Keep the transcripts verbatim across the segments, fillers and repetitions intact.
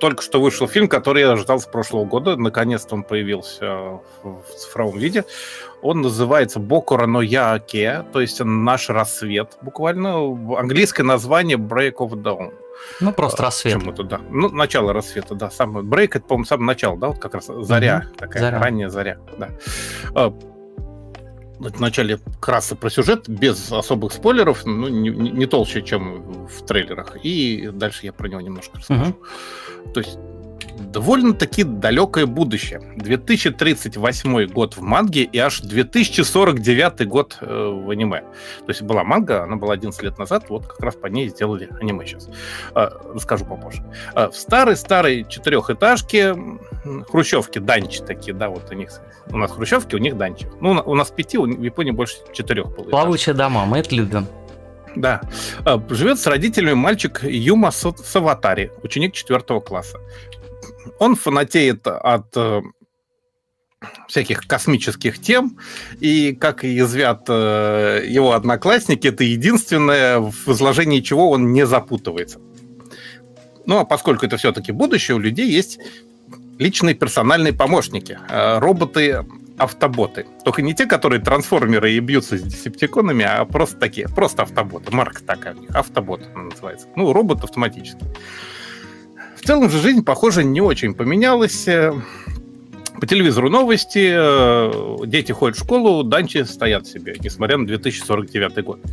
только что вышел фильм, который я ждал с прошлого года. Наконец-то он появился в цифровом виде. Он называется «Бокура но Яаке», то есть «Наш рассвет». Буквально английское название «Break of Dawn». Ну, просто рассвет. Почему-то, да. Ну, начало рассвета, да. Самый break, это, по-моему, самое начало, да, вот как раз заря, mm-hmm. такая заря. Ранняя заря, да. Вначале вкратце про сюжет, без особых спойлеров, ну, не, не толще, чем в трейлерах. И дальше я про него немножко расскажу. Uh-huh. То есть довольно-таки далекое будущее. две тысячи тридцать восьмой год в манге и аж две тысячи сорок девятый год э, в аниме. То есть была манга, она была одиннадцать лет назад, вот как раз по ней сделали аниме сейчас. Э, расскажу попозже. Э, в старой-старой четырехэтажке, хрущевки, данчи такие, да, вот у них... У нас хрущевки, у них данчи. Ну, у нас пяти, в Японии больше четырех было. Плавучие дома, мы это любим. Да. Живет с родителями мальчик Юма Саватари, ученик четвертого класса. Он фанатеет от э, всяких космических тем, и, как и язвят э, его одноклассники, это единственное, в изложении чего он не запутывается. Ну, а поскольку это все-таки будущее, у людей есть личные персональные помощники, э, роботы-автоботы. Только не те, которые трансформеры и бьются с десептиконами, а просто такие, просто автоботы. Марка такая у них, автобот она называется. Ну, робот автоматический. В целом же жизнь, похоже, не очень поменялась. По телевизору новости, дети ходят в школу, данчи стоят себе, несмотря на две тысячи сорок девятый год.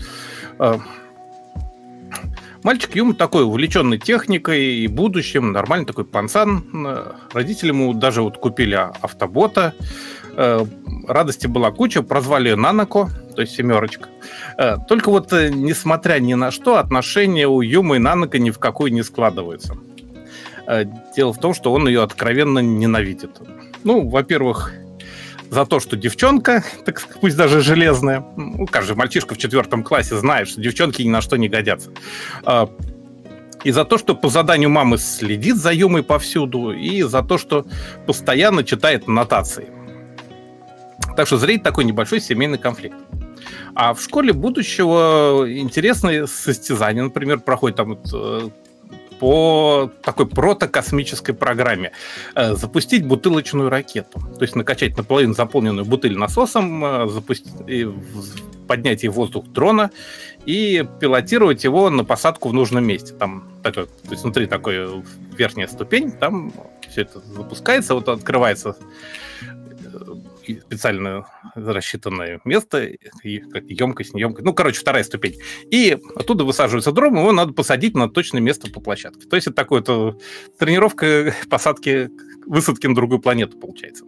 Мальчик Юма такой увлеченный техникой и будущим, нормальный такой панцан. Родители ему даже вот купили автобота. Радости была куча, прозвали ее Нанако, то есть семерочка. Только вот, несмотря ни на что, отношения у Юмы и Нанако ни в какую не складываются. Дело в том, что он ее откровенно ненавидит. Ну, во-первых, за то, что девчонка, так сказать, пусть даже железная. Ну, каждый мальчишка в четвертом классе знает, что девчонки ни на что не годятся. И за то, что по заданию мамы следит за Юмой повсюду, и за то, что постоянно читает нотации. Так что зреет такой небольшой семейный конфликт. А в школе будущего интересные состязания, например, проходит там вот по такой протокосмической программе. Запустить бутылочную ракету. То есть накачать наполовину заполненную бутыль насосом, запустить, поднять ей в воздух дрона и пилотировать его на посадку в нужном месте. Там такой, то есть внутри такой верхняя ступень, там все это запускается, вот открывается специально рассчитанное место, как емкость, не емкость, ну, короче, вторая ступень. И оттуда высаживается дрон, его надо посадить на точное место по площадке. То есть это такая вот тренировка посадки, высадки на другую планету получается.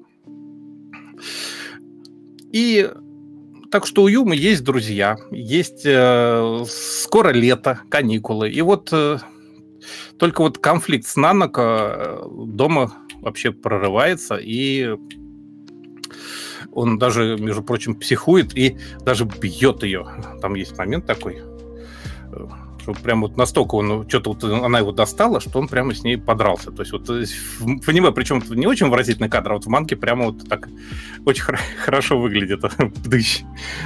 И так что у Юмы есть друзья, есть э, скоро лето, каникулы. И вот э, только вот конфликт с Нанако дома вообще прорывается, и он даже, между прочим, психует и даже бьет ее. Там есть момент такой, что прям вот настолько он, что-то вот она его достала, что он прямо с ней подрался. То есть вот в аниме, причем не очень выразительный кадр, а вот в манге прямо вот так очень хор- хорошо выглядит. Дыщ.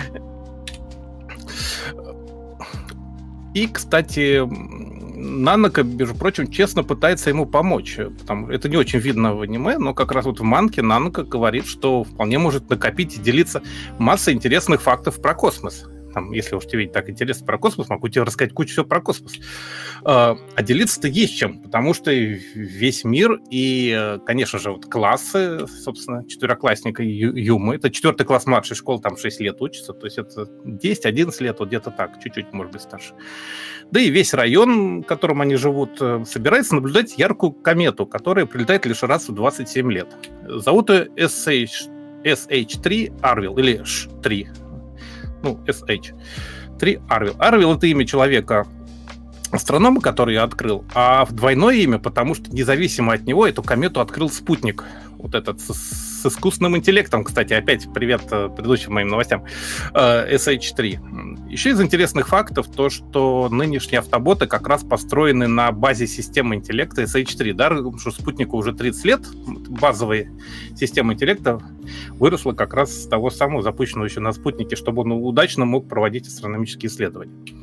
И, кстати, Нанако, между прочим, честно пытается ему помочь. Потому, это не очень видно в аниме, но как раз вот в манге Нанако говорит, что вполне может накопить и делиться массой интересных фактов про космос. Там, если уж тебе так интересно про космос, могу тебе рассказать кучу всего про космос. А делиться-то есть чем, потому что весь мир и, конечно же, вот классы, собственно, четвероклассника Юмы, это четвертый класс младшей школы, там шесть лет учится, то есть это десять-одиннадцать лет, вот где-то так, чуть-чуть, может быть, старше. Да и весь район, в котором они живут, собирается наблюдать яркую комету, которая прилетает лишь раз в двадцать семь лет. Зовут ее эс эйч три Арвил, или эш три. Ну, эс эйч три Арвил. Арвил — это имя человека, астронома, который я открыл, а двойное имя, потому что независимо от него эту комету открыл спутник. Вот этот с, с искусственным интеллектом, кстати, опять привет предыдущим моим новостям, эс эйч три. Еще из интересных фактов то, что нынешние автоботы как раз построены на базе системы интеллекта эс эйч три. Да, что спутнику уже тридцать лет, базовая система интеллекта выросла как раз с того самого запущенного еще на спутнике, чтобы он удачно мог проводить астрономические исследования.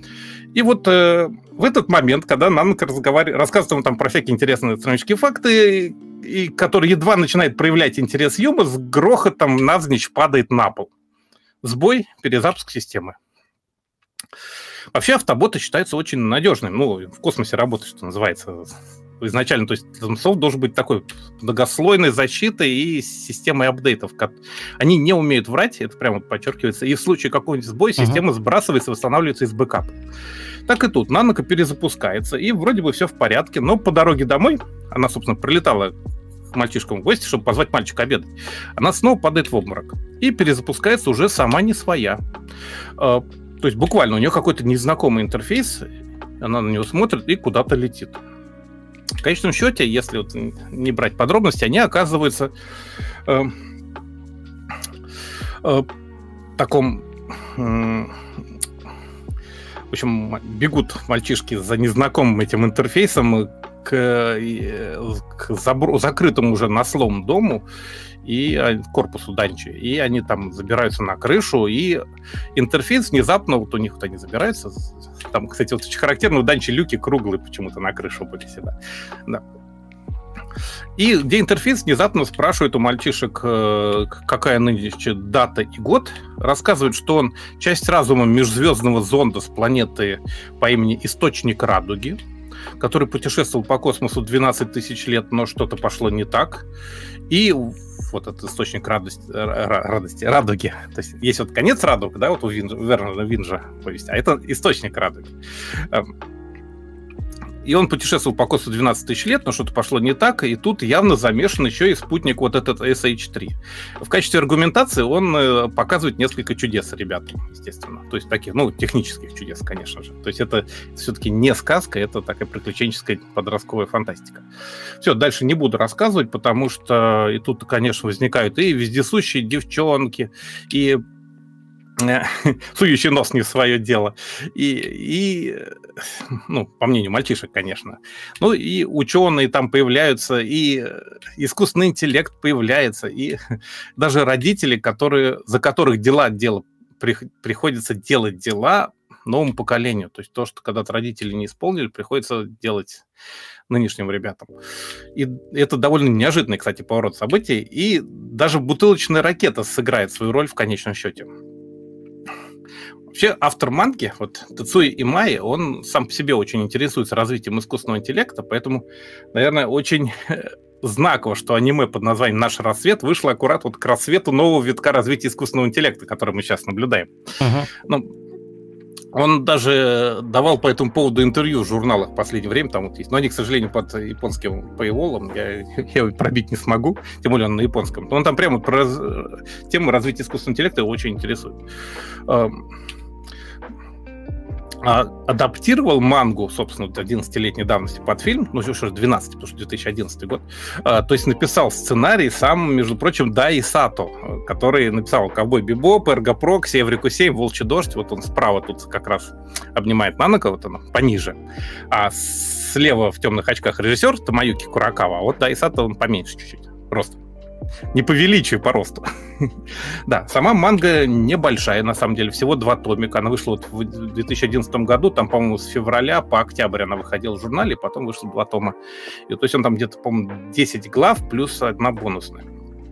И вот э, в этот момент, когда Нанака разговаривает, рассказывает ему там про всякие интересные астрономические факты, и который едва начинает проявлять интерес Юма, с грохотом навзничь падает на пол. Сбой, перезапуск системы. Вообще автоботы считаются очень надежным. Ну, в космосе работает, что называется, изначально. То есть софт должен быть такой многослойной защитой и системой апдейтов. Они не умеют врать, это прямо подчеркивается. И в случае какого-нибудь сбоя система uh-huh. сбрасывается, восстанавливается из бэкапа. Так и тут. Нанака перезапускается, и вроде бы все в порядке. Но по дороге домой, она, собственно, прилетала к мальчишкам в гости, чтобы позвать мальчика обедать, она снова падает в обморок. И перезапускается уже сама не своя. То есть буквально у нее какой-то незнакомый интерфейс, она на него смотрит и куда-то летит. В конечном счете, если вот не брать подробности, они оказываются э, э, в таком... Э, в общем, бегут мальчишки за незнакомым этим интерфейсом к, к забро- закрытому уже наслом дому и корпусу Данчи. И они там забираются на крышу, и интерфейс внезапно, вот у них вот они забираются. Там, кстати, вот очень характерно, у Данчи люки круглые почему-то на крышу были всегда. Да. И где интерфейс внезапно спрашивает у мальчишек, какая нынче дата и год, рассказывает, что он часть разума межзвездного зонда с планеты по имени Источник Радуги, который путешествовал по космосу двенадцать тысяч лет, но что-то пошло не так. И вот этот источник радости, радости, радуги. То есть есть вот конец радуг, да, вот у Винджа, Вернера Винджа повесть, а это источник радуги. И он путешествовал по космосу двенадцать тысяч лет, но что-то пошло не так, и тут явно замешан еще и спутник вот этот эс эйч три. В качестве аргументации он показывает несколько чудес ребятам, естественно. То есть таких, ну, технических чудес, конечно же. То есть это все-таки не сказка, это такая приключенческая подростковая фантастика. Все, дальше не буду рассказывать, потому что и тут, конечно, возникают и вездесущие девчонки, и сующий нос не в свое дело. И, и, ну, по мнению мальчишек, конечно. Ну, и ученые там появляются, и искусственный интеллект появляется, и даже родители, которые, за которых дела, дела при, приходится делать дела новому поколению. То есть то, что когда-то родители не исполнили, приходится делать нынешним ребятам. И это довольно неожиданный, кстати, поворот событий. И даже бутылочная ракета сыграет свою роль в конечном счете. Вообще, автор манги, вот Тецуя Имаи, он сам по себе очень интересуется развитием искусственного интеллекта, поэтому, наверное, очень знаково, что аниме под названием «Наш рассвет» вышло аккурат вот к рассвету нового витка развития искусственного интеллекта, который мы сейчас наблюдаем. Uh-huh. Ну, он даже давал по этому поводу интервью в журналах в последнее время, там вот есть, но они, к сожалению, под японским paywall'ом, я, я его пробить не смогу, тем более он на японском. Но он там прямо про тему развития искусственного интеллекта его очень интересует. А, адаптировал мангу, собственно, одиннадцатилетней давности под фильм, ну, еще двенадцать, потому что две тысячи одиннадцатый год, а, то есть написал сценарий сам, между прочим, Дай Сато, который написал «Ковбой Бибоп», «Эрго Прокси», «Эврику семь», «Волчий дождь», вот он справа тут как раз обнимает Нанака, вот она, пониже, а слева в темных очках режиссер Томаюки Куракава, а вот Дай Сато он поменьше чуть-чуть, просто. Не по величию, по росту. Да, сама манга небольшая, на самом деле, всего два томика. Она вышла вот в две тысячи одиннадцатом году, там, по-моему, с февраля по октябрь она выходила в журнале, и потом вышло два тома. И, то есть он там где-то, по-моему, десять глав плюс одна бонусная.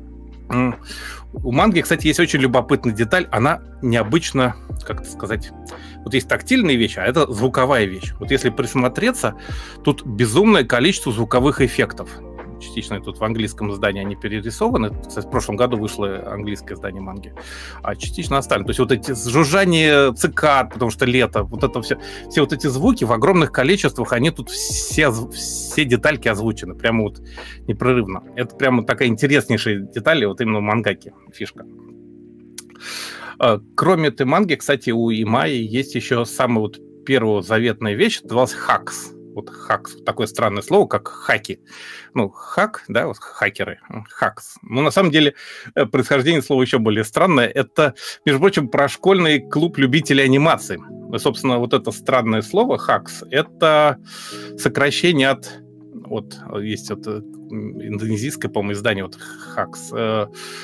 У манги, кстати, есть очень любопытная деталь. Она необычно, как это сказать... Вот есть тактильные вещи, а это звуковая вещь. Вот если присмотреться, тут безумное количество звуковых эффектов. Частично тут в английском издании они перерисованы. Кстати, в прошлом году вышло английское издание манги. А частично остальное. То есть вот эти жужжания цикад, потому что лето, вот это все, все вот эти звуки в огромных количествах, они тут все, все детальки озвучены. Прямо вот непрерывно. Это прямо такая интереснейшая деталь, вот именно в мангаке фишка. Кроме этой манги, кстати, у Имаи есть еще самая вот первая заветная вещь, называлась хакс. Вот хакс, такое странное слово, как хаки. Ну, хак, да, вот хакеры, хакс. Но на самом деле происхождение слова еще более странное. Это, между прочим, про школьный клуб любителей анимации. И, собственно, вот это странное слово хакс, это сокращение от, вот, есть вот индонезийское, по-моему, издание, вот хакс,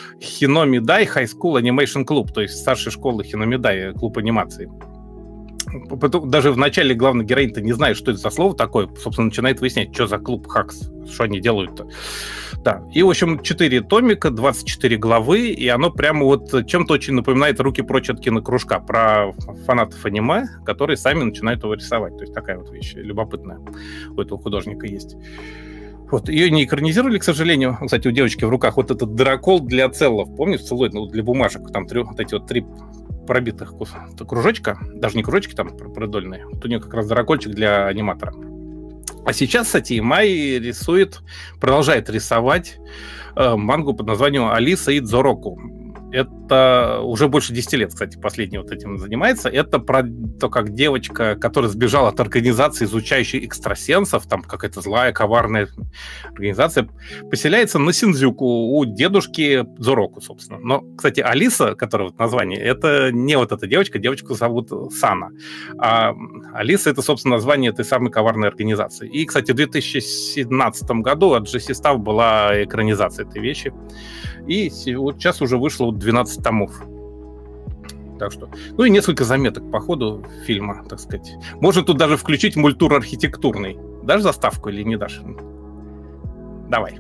Хиномидай High School Animation Club, то есть старшей школы Хиномидай, клуб анимации. даже в начале главный героинь-то не знает, что это за слово такое, собственно, начинает выяснять, что за клуб Хакс, что они делают-то. Да, и, в общем, четыре томика, двадцать четыре главы, и оно прямо вот чем-то очень напоминает «Руки прочь от кинокружка», про фанатов аниме, которые сами начинают его рисовать. То есть такая вот вещь любопытная у этого художника есть. Вот, ее не экранизировали, к сожалению. Кстати, у девочки в руках вот этот дракол для целлов, помнишь, целлоид, ну, для бумажек, там три, вот эти вот три пробитых кружочка, даже не кружочки там продольные, вот у нее как раз дракольчик для аниматора. А сейчас, кстати, Имай рисует, продолжает рисовать э, мангу под названием «Алиса и Дзороку». Это уже больше десяти лет, кстати, последний вот этим занимается. Это про то, как девочка, которая сбежала от организации, изучающей экстрасенсов, там какая-то злая, коварная организация, поселяется на Синдзюку у дедушки Дзороку, собственно. Но, кстати, Алиса, которая вот название, это не вот эта девочка, девочку зовут Сана. А Алиса — это, собственно, название этой самой коварной организации. И, кстати, в две тысячи семнадцатом году от джи си Staff была экранизация этой вещи. И вот сейчас уже вышло двенадцать томов. Так что... Ну и несколько заметок по ходу фильма, так сказать. Можно тут даже включить мультур архитектурный. Дашь заставку или не дашь? Давай.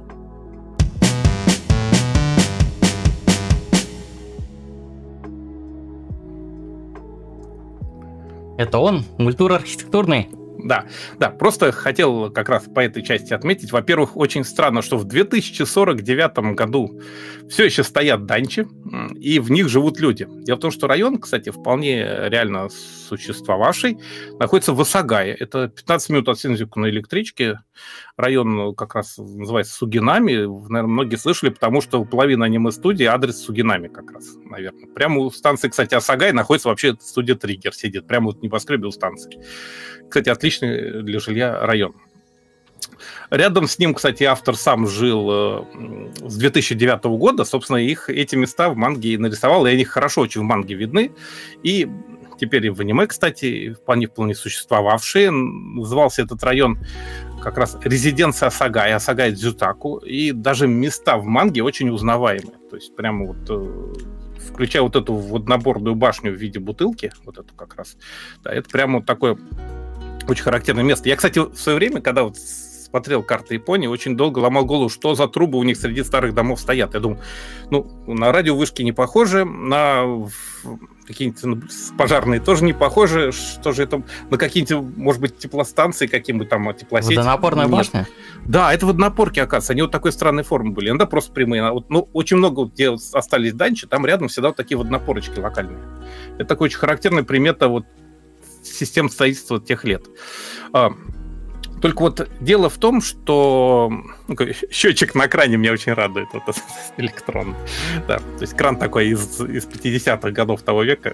Это он? Мультур архитектурный? Да, да, просто хотел как раз по этой части отметить. Во-первых, очень странно, что в две тысячи сорок девятом году все еще стоят данчи, и в них живут люди. Дело в том, что район, кстати, вполне реально существовавший, находится в Асагае. Это пятнадцать минут от Синдзюку на электричке. Район как раз называется Сугинами. Наверное, многие слышали, потому что у половины аниме-студии адрес Сугинами как раз, наверное. Прямо у станции, кстати, Асагай находится вообще студия Триггер, сидит прямо вот в небоскребе у станции. Кстати, отличный для жилья район. Рядом с ним, кстати, автор сам жил э, с две тысячи девятого года. Собственно, их, эти места в манге и нарисовал, и они хорошо очень в манге видны. И теперь и в аниме, кстати, вполне, вполне существовавшие. Назывался этот район как раз резиденция Асагай, Асагай Дзютаку. И даже места в манге очень узнаваемые. То есть прямо вот... Э, включая вот эту водноборную башню в виде бутылки, вот эту как раз, да, это прямо вот такое очень характерное место. Я, кстати, в свое время, когда вот смотрел карты Японии, очень долго ломал голову, что за трубы у них среди старых домов стоят. Я думаю, ну, на радиовышки не похожи, на какие-нибудь пожарные тоже не похожи, что же это, на какие-нибудь, может быть, теплостанции, какие-нибудь там теплосети. Водонапорная Нет. башня? Да, это водонапорки, оказывается. Они вот такой странной формы были. Иногда просто прямые. Вот, ну, очень много, где остались данчи, там рядом всегда вот такие водонапорочки локальные. Это такой очень характерная примета вот систем строительства тех лет. Только вот дело в том, что ну, счетчик на кране меня очень радует, вот этот электрон. Да, то есть кран такой из, из пятидесятых годов того века.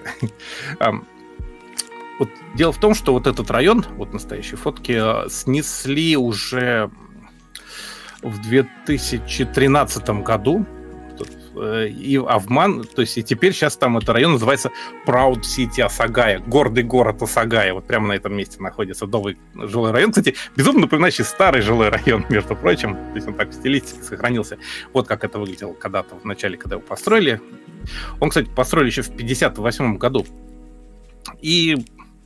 Вот дело в том, что вот этот район, вот настоящие фотки, снесли уже в две тысячи тринадцатом году. И Авман, то есть и теперь сейчас там этот район называется Proud City Асагая, гордый город Асагая, вот прямо на этом месте находится новый жилой район, кстати, безумно напоминающий старый жилой район, между прочим, то есть он так в стилистике сохранился, вот как это выглядело когда-то в начале, когда его построили. Он, кстати, построили еще в пятьдесят восьмом году, и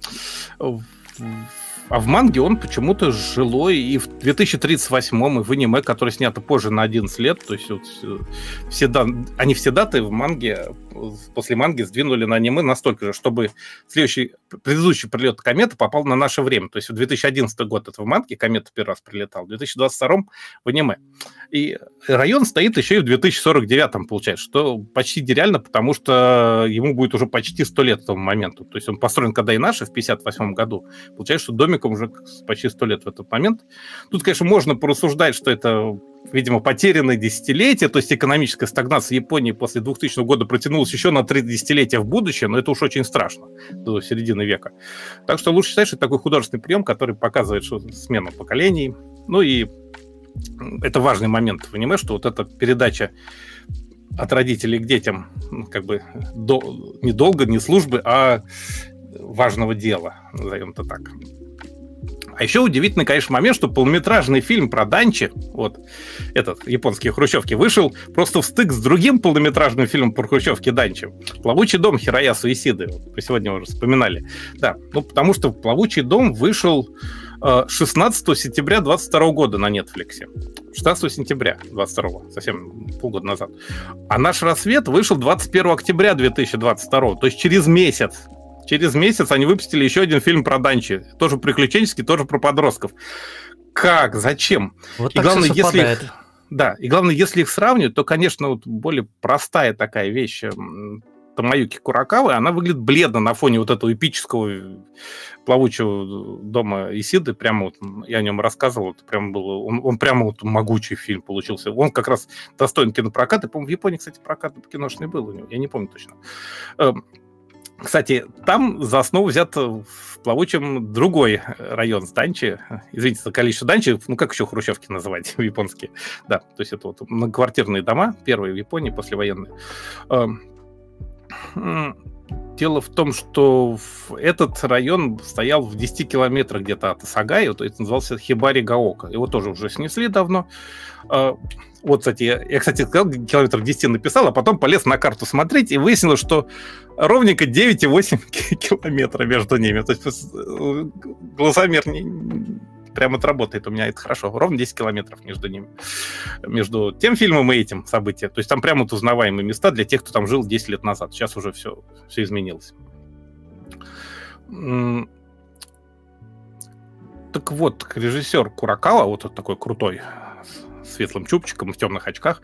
а в манге он почему-то жилой и в две тысячи тридцать восьмом, и в аниме, которое снято позже на одиннадцать лет. То есть вот все дан... они все даты в манге, после манги сдвинули на аниме настолько же, чтобы следующий, предыдущий прилет кометы попал на наше время. То есть в две тысячи одиннадцатый год это в манге комета первый раз прилетал, в две тысячи двадцать втором в аниме. И район стоит еще и в две тысячи сорок девятом, получается, что почти нереально, потому что ему будет уже почти сто лет к тому моменту. То есть он построен когда и наши в пятьдесят восьмом году. Получается, что домиком уже почти сто лет в этот момент. Тут, конечно, можно порассуждать, что это, видимо, потерянное десятилетие, то есть экономическая стагнация Японии после двухтысячного года протянулась еще на три десятилетия в будущее, но это уж очень страшно, до середины века. Так что лучше считать, что это такой художественный прием, который показывает что смену поколений. Ну и это важный момент в аниме, что вот эта передача от родителей к детям как бы до, не долго, не службы, а важного дела, назовем это так. А еще удивительный, конечно, момент, что полнометражный фильм про Данчи, вот этот, японские хрущевки, вышел просто в стык с другим полнометражным фильмом про хрущевки Данчи. «Плавучий дом» Хироясу Исиды. Мы сегодня уже вспоминали. Да, ну потому что «Плавучий дом» вышел э, шестнадцатого сентября двадцать второго года на Netflix. шестнадцатого сентября двадцать второго, совсем полгода назад. А «Наш рассвет» вышел двадцать первого октября две тысячи двадцать второго, то есть через месяц. Через месяц они выпустили еще один фильм про Данчи. Тоже приключенческий, тоже про подростков. Как? Зачем? Вот и главное, если их, да, и главное, если их сравнивать, то, конечно, вот более простая такая вещь Томоюки Курокавы, она выглядит бледно на фоне вот этого эпического «Плавучего дома» Исиды. Прямо вот я о нем рассказывал. Это прямо было, он, он прямо вот могучий фильм получился. Он как раз достоин кинопроката. По-моему, в Японии, кстати, прокат киношный был у него. Я не помню точно. Кстати, там за основу взят в «Плавучем» другой район с Данчи. Извините за количество Данчи. Ну, как еще хрущевки называть в-японски? Да, то есть это вот многоквартирные дома, первые в Японии, послевоенные. Дело в том, что этот район стоял в десяти километрах где-то от Асагай, то есть назывался Хибари-Гаока. Его тоже уже снесли давно. Вот, кстати, я, я, кстати, сказал, километров десять написал, а потом полез на карту смотреть, и выяснилось, что ровненько девять и восемь километра между ними. То есть глазомер не, прям отработает у меня, это хорошо. Ровно десять километров между ними. Между тем фильмом и этим событием. То есть там прямо вот узнаваемые места для тех, кто там жил десять лет назад. Сейчас уже все, все изменилось. Так вот, режиссер Курокава, вот он такой крутой, с светлым чубчиком, в темных очках,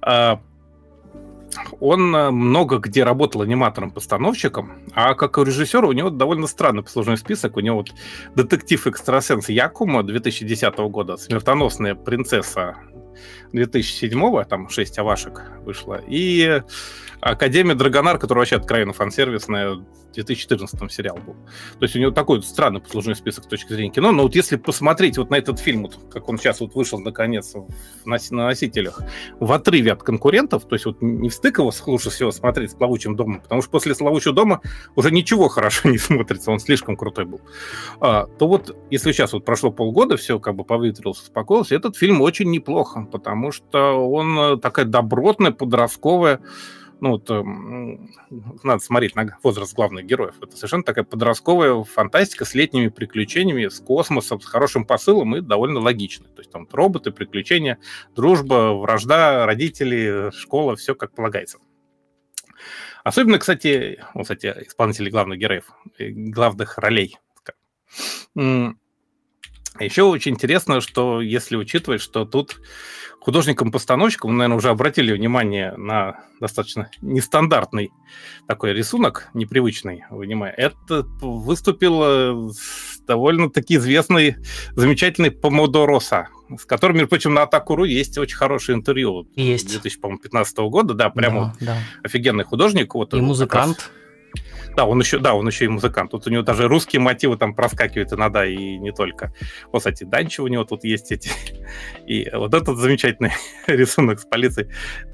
он много где работал аниматором-постановщиком, а как режиссер у него довольно странный послужной список. У него вот детектив-экстрасенс Якумо две тысячи десятого года, смертоносная принцесса две тысячи седьмого, там шесть овашек вышло, и Академия Драгонар, которая вообще откровенно фан-сервисная, в две тысячи четырнадцатом сериал был. То есть у него такой странный послужной список с точки зрения кино, но вот если посмотреть вот на этот фильм, вот, как он сейчас вот вышел наконец на носителях, в отрыве от конкурентов, то есть вот не в стык его лучше всего смотреть с «Плавучим домом», потому что после «Плавучего дома» уже ничего хорошо не смотрится, он слишком крутой был, а, то вот если сейчас вот прошло полгода, все как бы поветрился, успокоился, этот фильм очень неплохо, потому что он такая добротная, подростковая. Ну, вот, э, надо смотреть на возраст главных героев. Это совершенно такая подростковая фантастика с летними приключениями, с космосом, с хорошим посылом и довольно логично. То есть там роботы, приключения, дружба, вражда, родители, школа, все как полагается. Особенно, кстати, вот, кстати, исполнители главных героев, главных ролей. Еще очень интересно, что если учитывать, что тут художникам-постановщикам, вы, наверное, уже обратили внимание на достаточно нестандартный такой рисунок, непривычный, внимание. Это выступил довольно-таки известный, замечательный Помодо-Роса, с которым, между прочим, на Атаку.ру есть очень хорошее интервью. Есть. две тысячи пятнадцатого года, да, прямо да, да. Офигенный художник. Вот, и музыкант. Да, он еще, да, он еще и музыкант. Тут у него даже русские мотивы там проскакивают иногда, и не только. Вот, кстати, Данчи у него тут есть эти. И вот этот замечательный рисунок с полицией.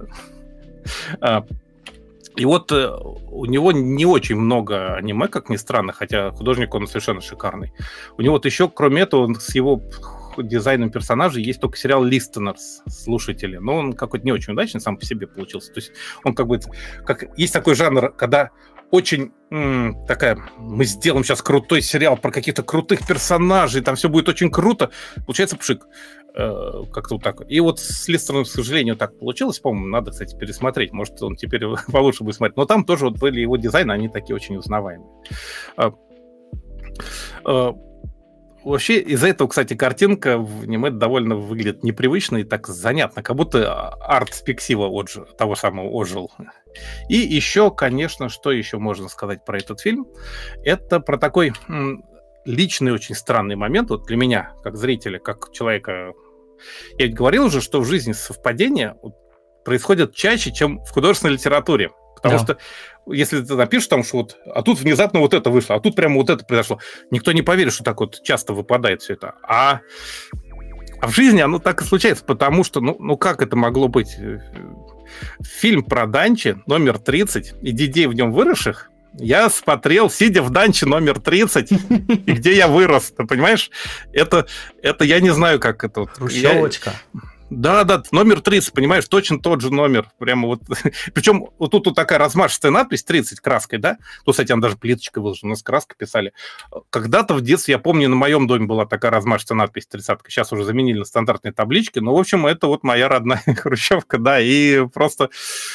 И вот у него не очень много аниме, как ни странно, хотя художник он совершенно шикарный. У него вот еще, кроме этого, с его дизайном персонажей есть только сериал «Listeners», слушатели. Но он какой-то не очень удачный сам по себе получился. То есть он как бы... Как, есть такой жанр, когда очень м, такая, мы сделаем сейчас крутой сериал про каких-то крутых персонажей, там все будет очень круто. Получается пшик. Э, как-то вот так. И вот с Листером, к сожалению, так получилось. По-моему, надо, кстати, пересмотреть. Может, он теперь получше будет смотреть. Но там тоже вот были его дизайны, они такие очень узнаваемые. Э, э, Вообще, из-за этого, кстати, картинка в аниме довольно выглядит непривычно и так занятно, как будто арт Спиксива отжил, того самого ожил. И еще, конечно, что еще можно сказать про этот фильм? Это про такой м, личный, очень странный момент, вот для меня, как зрителя, как человека. Я ведь говорил уже, что в жизни совпадения происходят чаще, чем в художественной литературе. Потому да. что если ты напишешь там, что вот, а тут внезапно вот это вышло, а тут прямо вот это произошло, никто не поверит, что так вот часто выпадает все это. А, а в жизни оно так и случается, потому что, ну, ну как это могло быть? Фильм про Данчи, номер тридцать, и детей в нем выросших, Я смотрел, сидя в данче номер тридцать, и где я вырос, ты понимаешь? Это, это я не знаю, как это. Хрущевочка. Да, да, номер тридцать, понимаешь, точно тот же номер. Прямо вот. Причем вот тут вот такая размашистая надпись тридцать краской, да? Тут, кстати, она даже плиточкой выложена, у нас краской писали. Когда-то в детстве, я помню, на моем доме была такая размашистая надпись тридцатка. Сейчас уже заменили на стандартные таблички. Но, в общем, это вот моя родная хрущевка, да, и просто...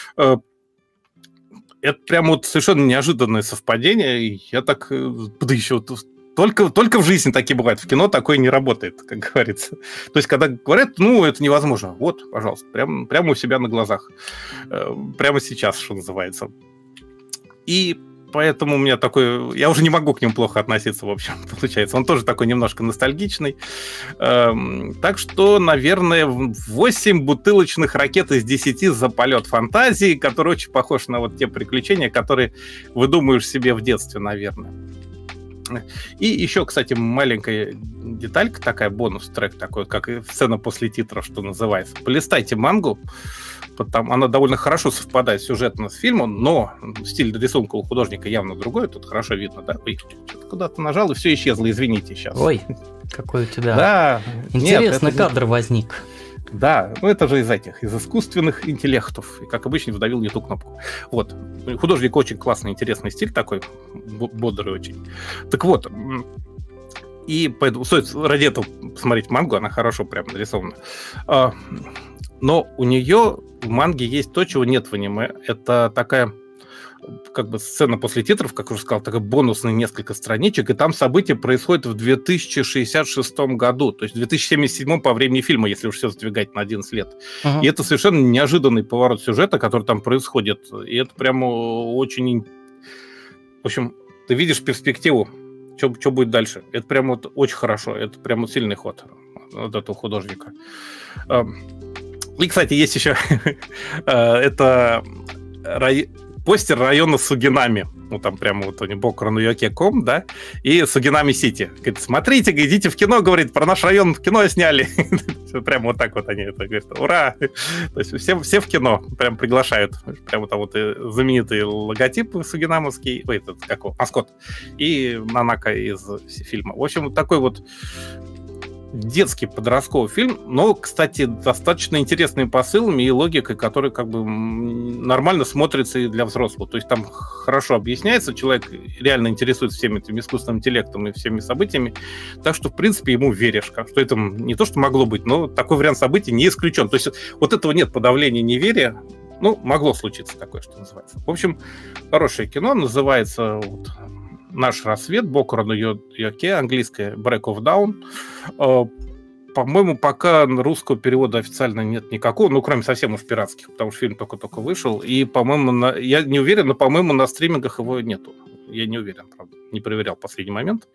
Это прям вот совершенно неожиданное совпадение. Я так... Да еще... Только, только в жизни такие бывают. В кино такое не работает, как говорится. То есть, когда говорят, ну, это невозможно. Вот, пожалуйста, прям, прямо у себя на глазах. Прямо сейчас, что называется. И поэтому у меня такой... Я уже не могу к нему плохо относиться, в общем, получается. Он тоже такой немножко ностальгичный. Так что, наверное, восемь бутылочных ракет из десяти за полет фантазии, который очень похож на вот те приключения, которые выдумываешь себе в детстве, наверное. И еще, кстати, маленькая деталька такая, бонус-трек такой, как и сцена после титров, что называется. Полистайте мангу, потому она довольно хорошо совпадает сюжетно с фильмом, но стиль рисунка у художника явно другой, тут хорошо видно, да? Ой, что-то куда-то нажал, и все исчезло, извините сейчас. Ой, какой у тебя да, интересный нет, кадр не... возник. Да, ну это же из этих, из искусственных интеллектов. И, как обычно, вдавил не ту кнопку. Вот. Художник очень классный, интересный стиль такой, бодрый очень. Так вот, и поэтому стоит ради этого посмотреть мангу, она хорошо прям нарисована. Но у нее в манге есть то, чего нет в аниме. Это такая... как бы сцена после титров, как уже сказал, такая бонусная несколько страничек, и там события происходят в две тысячи шестьдесят шестом году, то есть в две тысячи семьдесят седьмом по времени фильма, если уж все сдвигать на одиннадцать лет. Uh-huh. И это совершенно неожиданный поворот сюжета, который там происходит, и это прямо очень... В общем, ты видишь перспективу, что будет дальше. Это прямо вот очень хорошо, это прямо вот сильный ход от этого художника. И, кстати, есть еще... это... постер района Сугинами. Ну, там прямо вот у него Боку no Yoke точка ком, да, и Сугинами Сити. Говорит, смотрите, идите в кино, говорит, про наш район в кино сняли. Прямо вот так вот они это говорят. Ура! То есть все, все в кино прям приглашают. Прямо там вот знаменитый логотип сугинамовский, ой, этот, как его, маскот, и Нанака из фильма. В общем, вот такой вот детский подростковый фильм, но, кстати, достаточно интересными посылами и логикой, который как бы нормально смотрится и для взрослых. То есть там хорошо объясняется, человек реально интересуется всем этим искусственным интеллектом и всеми событиями, так что, в принципе, ему веришь, как, что это не то, что могло быть, но такой вариант событий не исключен. То есть вот этого нет подавления неверия, ну, могло случиться такое, что называется. В общем, хорошее кино, называется... Вот, «Наш рассвет», Боку no Yoke, английское «Break of Dawn». По-моему, пока русского перевода официально нет никакого, ну, кроме совсем уж пиратских, потому что фильм только-только вышел. И, по-моему, на... я не уверен, но, по-моему, на стримингах его нету. Я не уверен, правда. Не проверял в последний момент.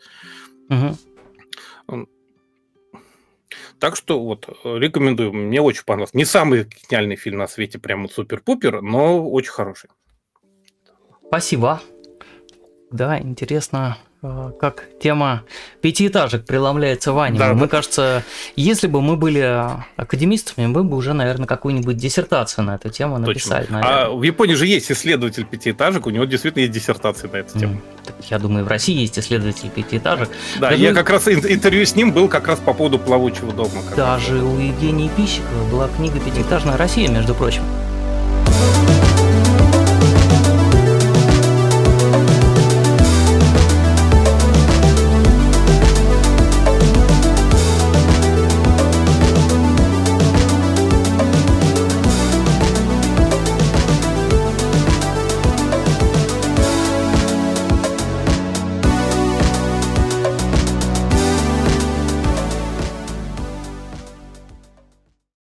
Угу. Так что вот, рекомендую. Мне очень понравился. Не самый гениальный фильм на свете, прям супер-пупер, но очень хороший. Спасибо. Да, интересно, как тема пятиэтажек преломляется в аниме. Да, мы, да. кажется, если бы мы были академистами, мы бы уже, наверное, какую-нибудь диссертацию на эту тему написали. А в Японии же есть исследователь пятиэтажек, у него действительно есть диссертация на эту тему. Mm. Я думаю, в России есть исследователь пятиэтажек. Да, даже... я как раз интервью с ним был как раз по поводу плавучего дома. Даже у Евгении Пищикова была книга «Пятиэтажная Россия», между прочим.